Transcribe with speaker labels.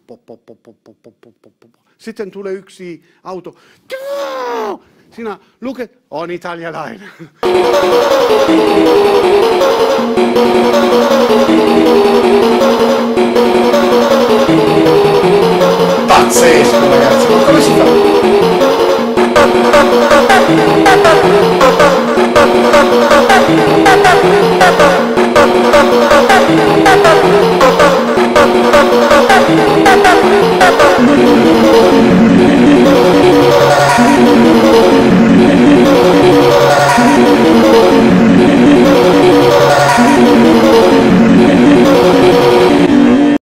Speaker 1: Sitten tulee yksi auto. Sinä luket, on italialainen.
Speaker 2: Pazzesco, ragazzi, ma come si fa?